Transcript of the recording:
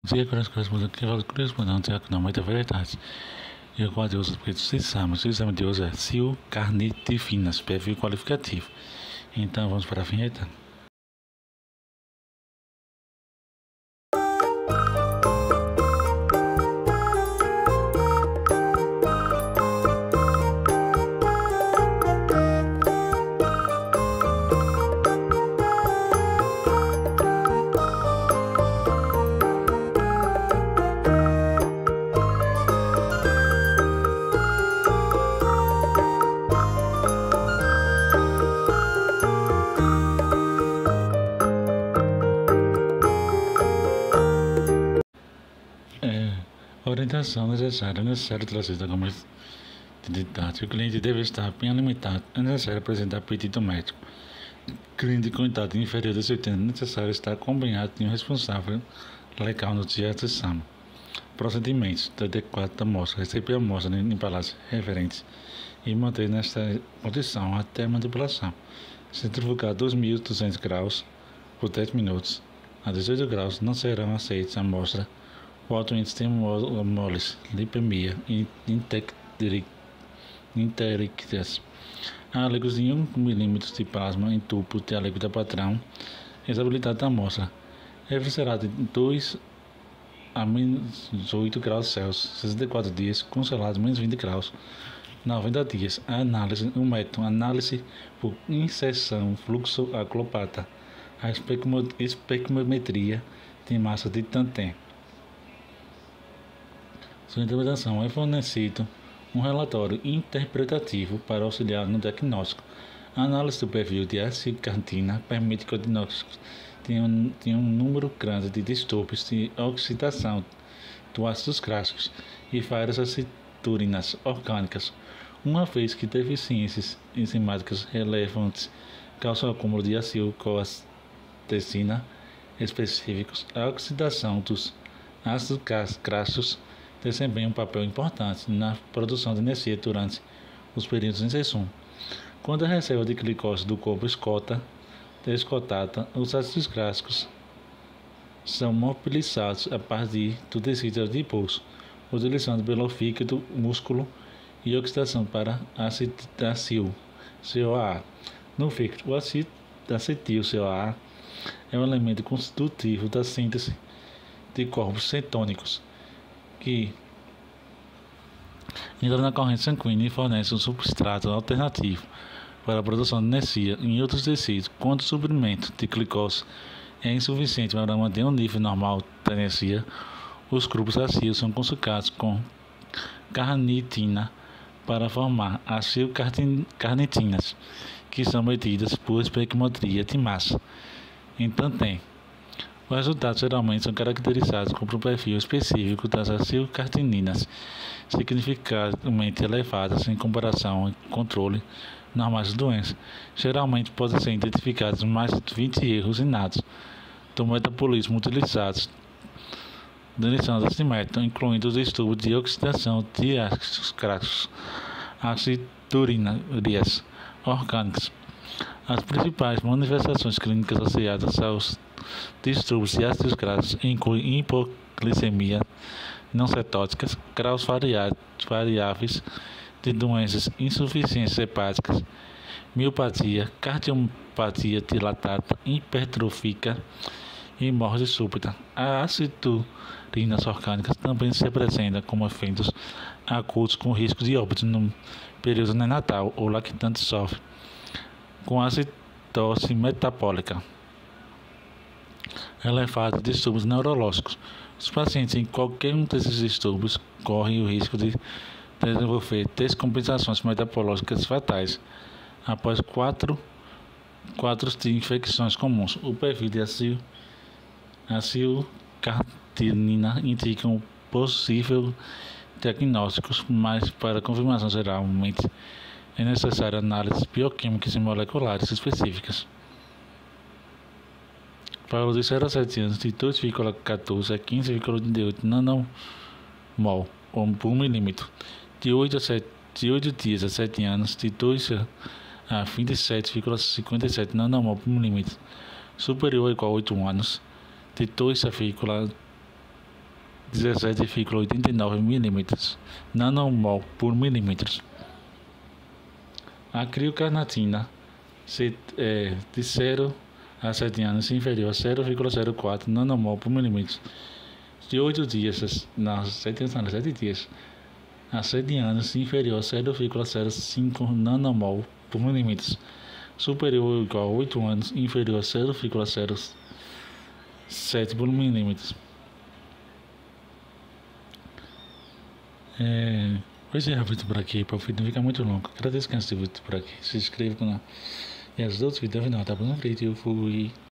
Zebras correspondentes a muitas variedades. E o quadro de uso do sistema de uso é sil carnitifinas, perfil qualificativo. Então vamos para a vinheta. A orientação necessária trazida como didática. O cliente deve estar bem alimentado. É necessário apresentar apetite médico. Cliente com idade inferior a 70 é necessário estar acompanhado de um responsável legal no dia de exame. Procedimentos adequados da amostra. Receber a amostra em embalagens referentes e manter nesta condição até a manipulação. Centrifugar 2.200 graus por 10 minutos. A 18 graus não serão aceitas a amostra. O alto índice de hemólise, lipemia e interictias. Há líquidos de 1 milímetro de plasma em tubo de líquida padrão. Estabilidade da amostra. Refrigerado de 2 a menos 8 graus Celsius, 64 dias, congelado menos 20 graus, 90 dias. A análise, o método, análise por inserção, fluxo aglopata, a especulometria de massa de Tantan. Sua interpretação é fornecido um relatório interpretativo para auxiliar no diagnóstico. A análise do perfil de acilcarnitina permite que o diagnóstico tenha um número grande de distúrbios de oxidação dos ácidos graxos e várias aceturinas orgânicas, uma vez que deficiências enzimáticas relevantes causam acúmulo de acilcoacetecina específicos. A oxidação dos ácidos graxos desempenha um papel importante na produção de energia durante os períodos em jejum. Quando a reserva de glicose do corpo esgotada, os ácidos graxos são mobilizados a partir do tecido adiposo, utilizando pelo fígado, músculo e oxidação para acetil-CoA. No fígado, o acetil-CoA é um elemento constitutivo da síntese de corpos cetônicos, que entra na corrente sanguínea e fornece um substrato alternativo para a produção de energia em outros tecidos. Quando o suprimento de glicose é insuficiente para manter um nível normal de energia, os grupos acil são conjugados com carnitina para formar acilcarnitinas, que são medidas por especulometria de massa. Então os resultados geralmente são caracterizados como um perfil específico das acilcarninas, significativamente elevadas em comparação ao controle normais de doença. Geralmente podem ser identificados mais de 20 erros inatos do metabolismo utilizados desse método, incluindo os distúrbios de oxidação de ácidos graxos, aceturinas orgânicas. As principais manifestações clínicas associadas aos distúrbios de ácidos graxos incluem hipoglicemia não cetóticas, graus variáveis de doenças, insuficiências hepáticas, miopatia, cardiopatia dilatada, hipertrófica e morte súbita. As aceturinas orgânicas também se apresentam como efeitos agudos com risco de óbito no período neonatal ou lactante sofre com acidose metabólica elevada de distúrbios neurológicos. Os pacientes em qualquer um desses distúrbios correm o risco de desenvolver descompensações metabólicas fatais após quatro de infecções comuns. O perfil de acilcarnitina indica um possível diagnóstico, mas para confirmação geralmente é necessária análises bioquímicas e moleculares específicas. Para os de 0 a 7 anos, de 2,14 a 15,88 nanomol por milímetro. De 8 dias a 7 anos, de 2 a 27,57 nanomol por milímetro. Superior ou igual a 8 anos, de 2 a 17,89 milímetros nanomol por milímetros. A criocarnitina de 0 a 7 anos inferior a 0,04 nanomol por milímetro. De 8 dias, não, 7 dias a 7 anos inferior a 0,05 nanomol por milímetro. Superior ou igual a 8 anos inferior a 0,07 por milímetro. Vou encerrar o vídeo por aqui, para o vídeo não ficar muito longo. Agradeço quem assistiu o vídeo por aqui. Se inscreva no canal e ajude o vídeo ao final, tá bom? Eu fui.